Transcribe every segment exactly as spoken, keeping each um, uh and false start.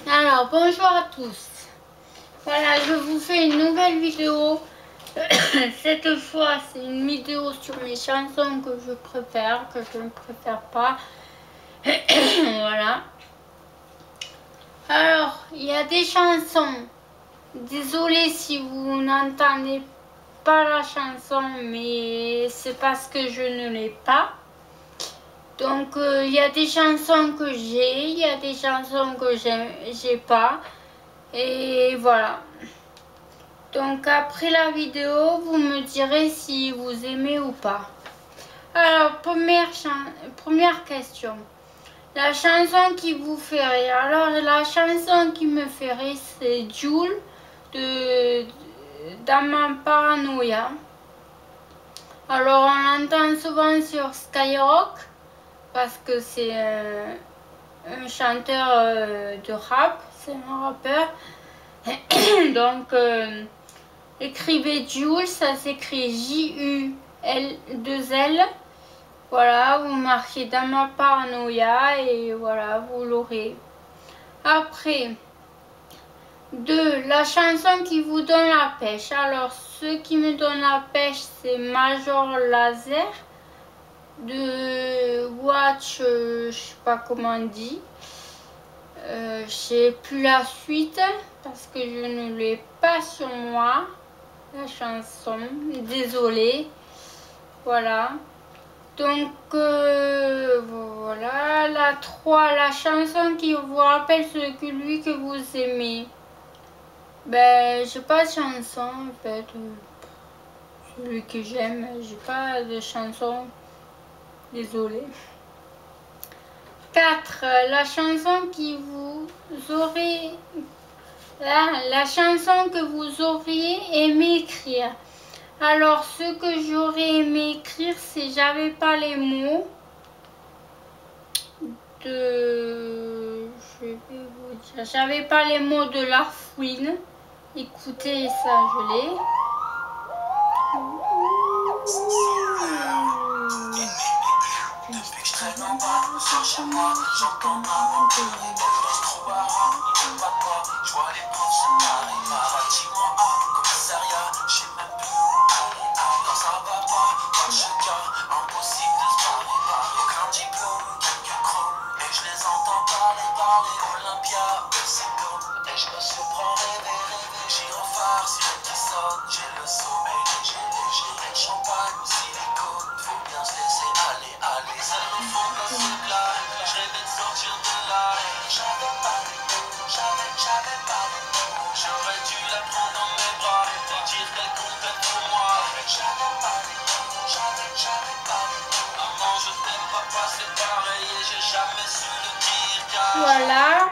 Alors bonjour à tous. Voilà, je vous fais une nouvelle vidéo. Cette fois c'est une vidéo sur mes chansons que je préfère, que je ne préfère pas. Voilà. Alors, il y a des chansons. Désolée si vous n'entendez pas la chanson, mais c'est parce que je ne l'ai pas. Donc euh, il y a des chansons que j'ai, il y a des chansons que j'ai pas. Et voilà. Donc après la vidéo, vous me direz si vous aimez ou pas. Alors, première, première question. La chanson qui vous fait rire. Alors, la chanson qui me fait rire, c'est Jules de Dama Paranoia. Alors, on l'entend souvent sur Skyrock parce que c'est un, un chanteur euh, de rap, c'est un rappeur. Donc, euh, écrivez Jules, ça s'écrit J U L deux L. Voilà, vous marquez Dama Paranoia et voilà, vous l'aurez. Après, deux, la chanson qui vous donne la pêche. Alors, ce qui me donne la pêche, c'est Major Lazer de Watch, euh, je sais pas comment on dit. Euh, je sais plus la suite parce que je ne l'ai pas sur moi. La chanson, désolée. Voilà. Donc euh, voilà, la trois, la chanson qui vous rappelle celui que vous aimez. Ben, j'ai pas de chanson en fait. Celui que j'aime, j'ai pas de chanson. Désolée. quatre, la chanson qui vous aurez. La, la chanson que vous auriez aimé écrire. Alors, ce que j'aurais aimé écrire, c'est j'avais pas les mots de... Je vais vous dire... J'avais pas les mots de La Fouine. Écoutez, ça, je l'ai. Voilà.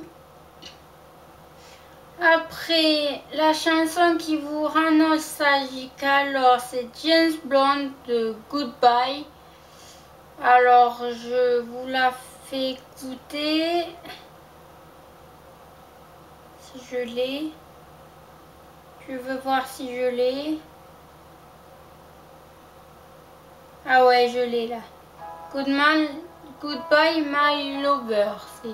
Après, la chanson qui vous rend nostalgique, alors c'est James Blunt de Goodbye. Alors, je vous la fais écouter. Si je l'ai. Je veux voir si je l'ai. Ah ouais, je l'ai là. Good man, Goodbye My Lover. C'est...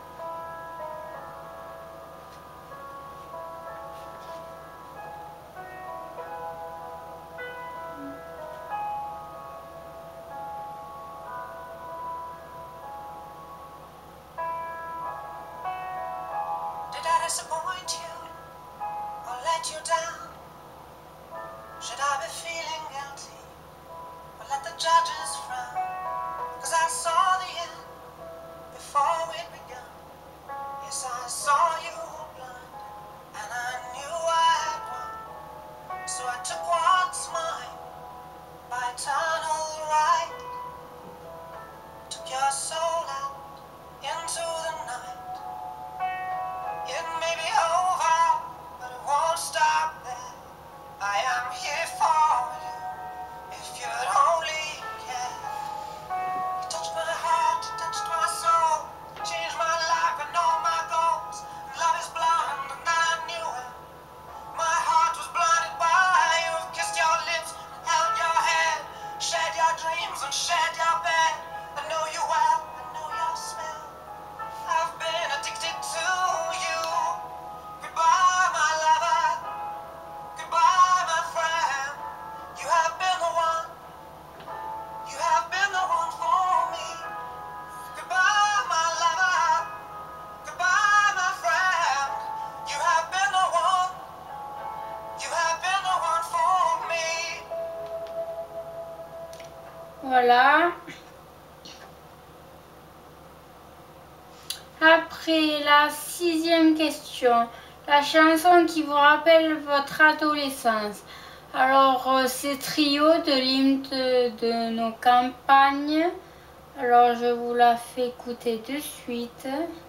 Disappoint you or let you down? Should I be feeling guilty or let the judges frown? Cause I saw the end before it began. Yes, I saw you blind and I knew I had won. So I took what's mine by eternal right. Took your soul out into the night. It may be over, but it won't stop there. I am here for you, if you'd only care. You touched my heart, you touched my soul, changed my Voilà. Après la sixième question, la chanson qui vous rappelle votre adolescence. Alors, euh, c'est Trio de l'hymne de, de nos campagnes. Alors, je vous la fais écouter de suite.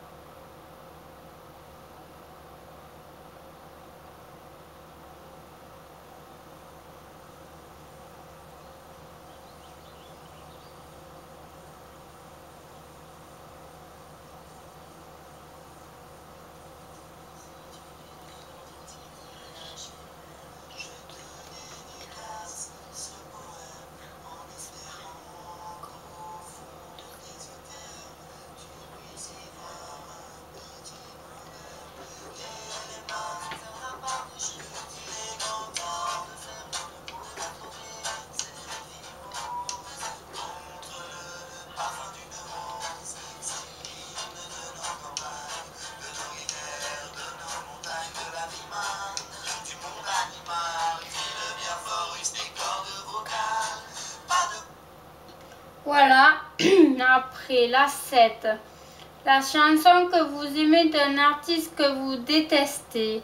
Voilà, après la sept. La chanson que vous aimez d'un artiste que vous détestez.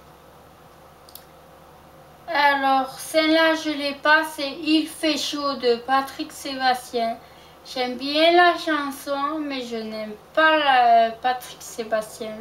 Alors, celle-là, je l'ai pas, c'est Il fait chaud de Patrick Sébastien. J'aime bien la chanson, mais je n'aime pas la, Patrick Sébastien.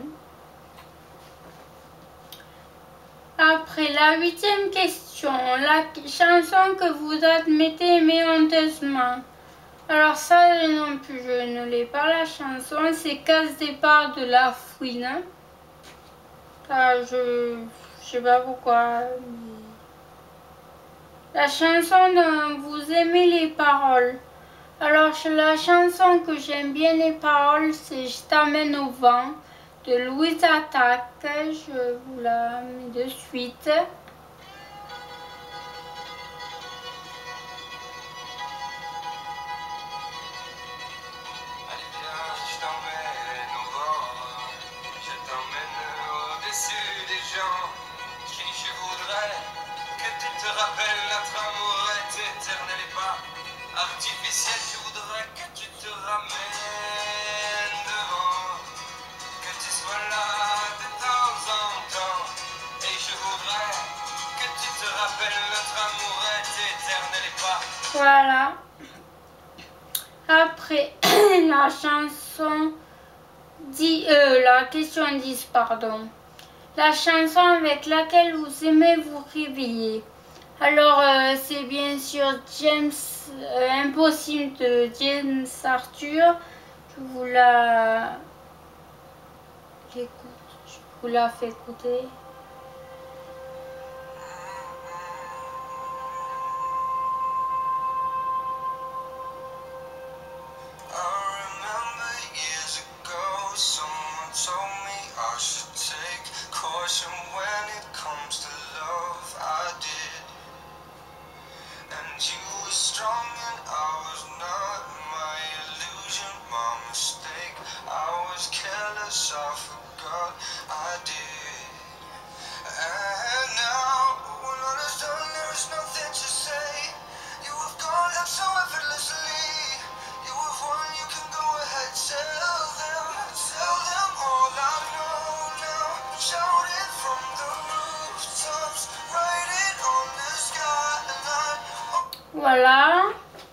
Après la huitième question, la chanson que vous admettez mais honteusement. Alors ça non plus, je ne l'ai pas la chanson, c'est Casse départ de La Fouine. Ah, je ne sais pas pourquoi. Mais... La chanson dont vous aimez les paroles. Alors la chanson que j'aime bien les paroles, c'est Je t'amène au vent de Louise Attaque. Je vous la mets de suite. Rappelle notre amour est éternel et pas artificiel. Je voudrais que tu te ramènes devant, que tu sois là de temps en temps. Et je voudrais que tu te rappelles notre amour est éternel et pas. Voilà. Après la chanson dix, euh, la question dix, pardon. La chanson avec laquelle vous aimez vous réveiller. Alors, euh, c'est bien sûr James euh, Impossible de James Arthur. Je vous la, je vous la fais écouter. Voilà.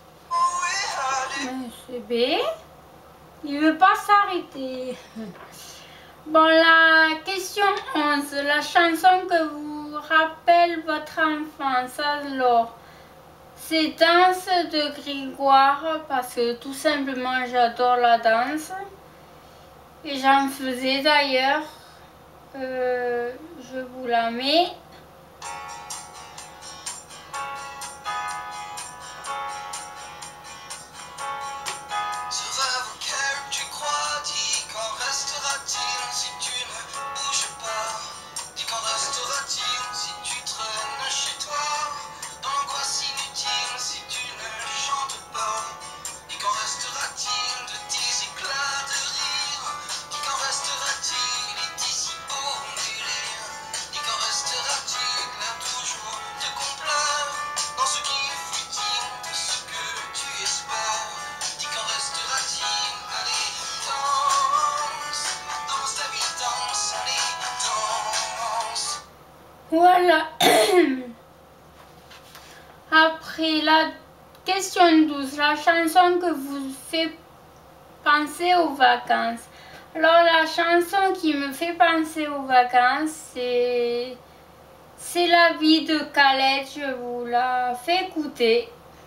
C'est B. Il ne veut pas s'arrêter. Bon, la question onze. La chanson que vous rappelle votre enfance. Alors, c'est Danse de Grégoire parce que tout simplement j'adore la danse. Et j'en faisais d'ailleurs. Euh, je vous la mets. Voilà. Après la question douze, la chanson que vous fait penser aux vacances. Alors la chanson qui me fait penser aux vacances, c'est c'est la vie de Khaled. Je vous la fais écouter.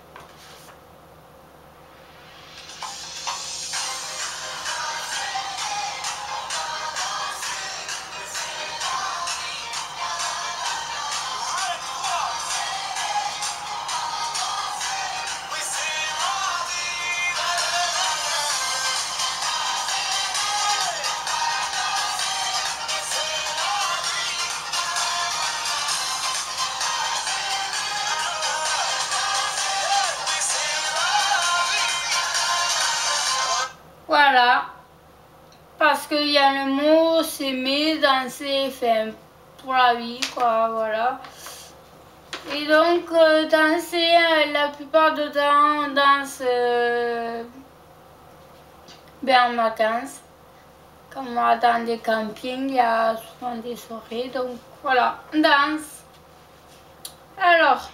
Voilà, parce qu'il y a le mot s'aimer, danser, enfin, pour la vie, quoi, voilà. Et donc, euh, danser, euh, la plupart du temps, on danse euh, bien en vacances. Comme moi, dans des campings, il y a souvent des soirées, donc voilà, on danse. Alors,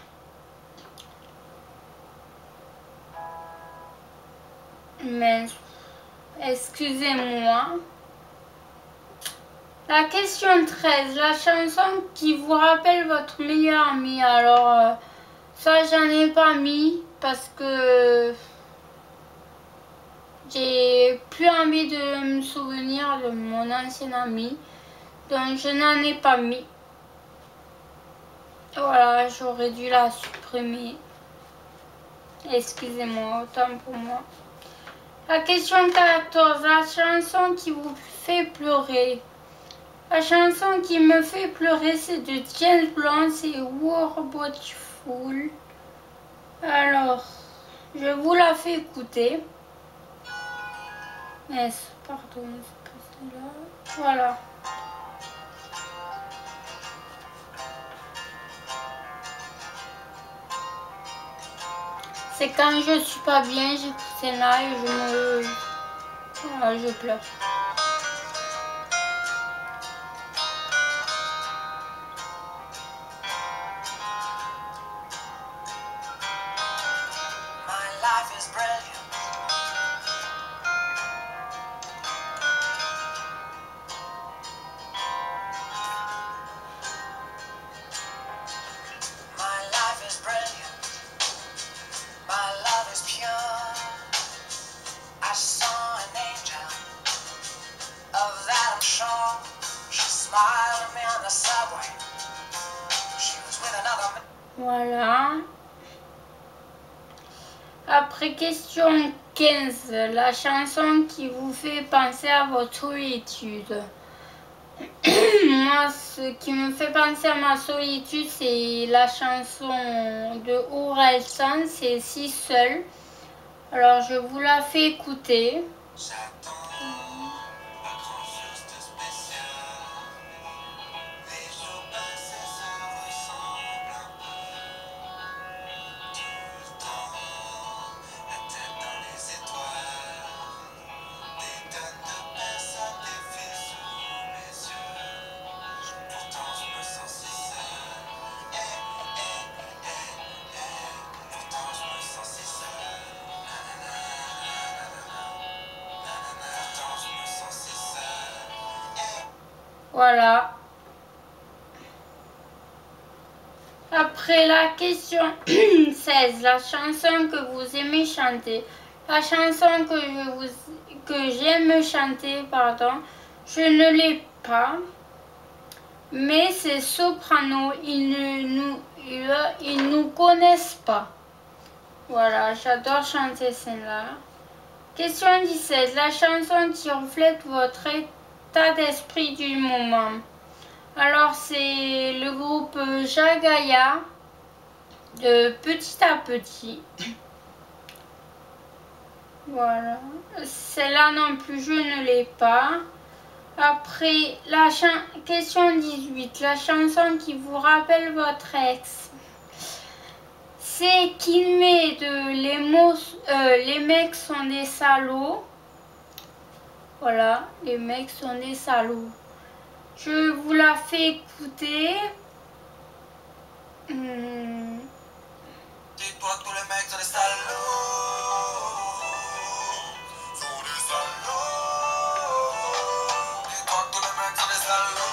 mais excusez-moi. La question treize, la chanson qui vous rappelle votre meilleur ami. Alors, euh, ça, j'en ai pas mis parce que j'ai plus envie de me souvenir de mon ancien ami. Donc, je n'en ai pas mis. Voilà, j'aurais dû la supprimer. Excusez-moi, autant pour moi. La question quatorze, la chanson qui vous fait pleurer. La chanson qui me fait pleurer, c'est de James Blunt, c'est What About You Fool. Alors, je vous la fais écouter. Mais, pardon, c'est pas celle-là. Voilà. C'est quand je suis pas bien, j'écoute celle-là et je me... Voilà, je pleure. Voilà. Après question quinze, la chanson qui vous fait penser à votre solitude. Moi, ce qui me fait penser à ma solitude, c'est la chanson de Orelsan, c'est Si Seul. Alors, je vous la fais écouter. Voilà. Après la question seize, la chanson que vous aimez chanter. La chanson que je vous que j'aime chanter, pardon, je ne l'ai pas. Mais ces sopranos, ils ne nous, ils, ils nous connaissent pas. Voilà, j'adore chanter celle-là. Question dix-sept, la chanson qui reflète votre état d'esprit du moment. Alors, c'est le groupe Jagaya de Petit à Petit. Voilà. Celle-là non plus, je ne l'ai pas. Après, la question dix-huit, la chanson qui vous rappelle votre ex. C'est qu'il met de les mots, euh, les mecs sont des salauds. Voilà, les mecs sont des salauds. Je vous la fais écouter. Hmm. Dis-toi que tous les mecs sont des salauds. Sont des salauds. Dis-toi que tous les mecs sont des salauds.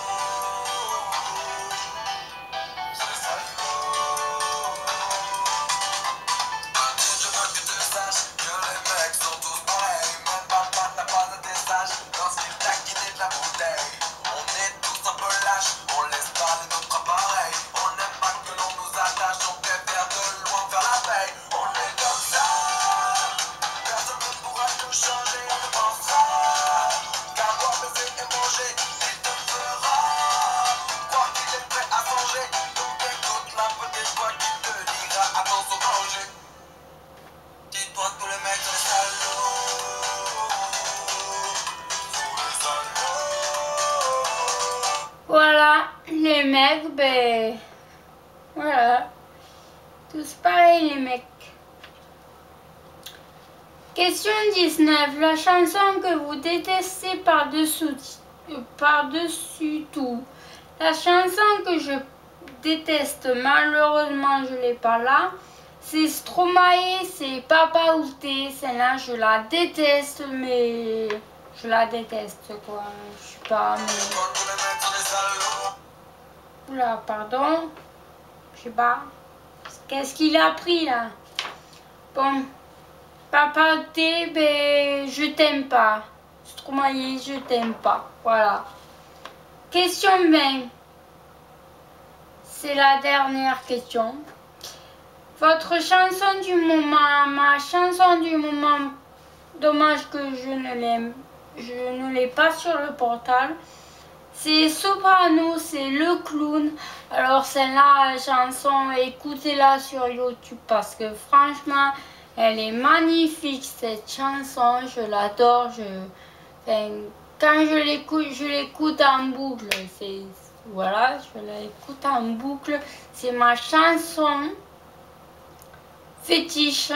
Sont des salauds. Petit, je veux que tu saches que les mecs sont tous pareils. Même papa n'a pas été sage lorsqu'il t'a quitté de la bouteille. On est tous un peu lâches, on laisse parler notre appareil. On n'aime pas que l'on nous attache, on préfère de loin faire la veille. On est comme ça, personne ne pourra nous changer. On ne pensera qu'à boire, baiser et manger. Il te fera croire qu'il est prêt à changer. Donc écoute la petite voix qui te dira attention danger. Dis-toi que tous les mecs sont des salauds. Sont des salauds. Voilà, les mecs, ben voilà, tous pareils les mecs. Question dix-neuf. La chanson que vous détestez par-dessus par-dessus tout. La chanson que je déteste, malheureusement je l'ai pas là, c'est Stromae, c'est Papa Outé. Celle-là je la déteste, mais je la déteste quoi. Je suis pas. Mais... Dis-toi que tous les mecs sont des salauds. Oula, pardon. Je sais pas. Qu'est-ce qu'il a pris là? Bon. Papa Outé, ben je t'aime pas. Stromae, je t'aime pas. Voilà. Question vingt. C'est la dernière question. Votre chanson du moment, ma chanson du moment, dommage que je ne l'aime, je ne l'ai pas sur le portable. C'est Soprano, c'est Le Clown. Alors celle-là, la chanson, écoutez-la sur YouTube parce que franchement, elle est magnifique cette chanson. Je l'adore. Je, enfin, quand je l'écoute, je l'écoute en boucle. C'est voilà, je l'écoute en boucle. C'est ma chanson fétiche.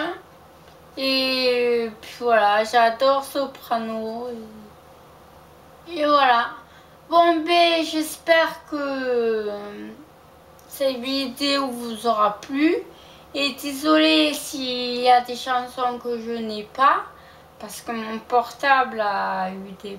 Et puis voilà, j'adore Soprano. Et, et voilà. Bon ben, j'espère que cette vidéo vous aura plu. Et désolée s'il y a des chansons que je n'ai pas. Parce que mon portable a eu des,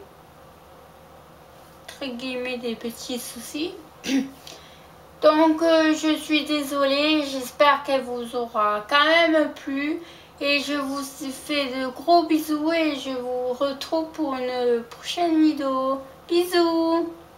très guillemets, des petits soucis. Donc euh, je suis désolée, j'espère qu'elle vous aura quand même plu. Et je vous fais de gros bisous et je vous retrouve pour une prochaine vidéo. Bisous!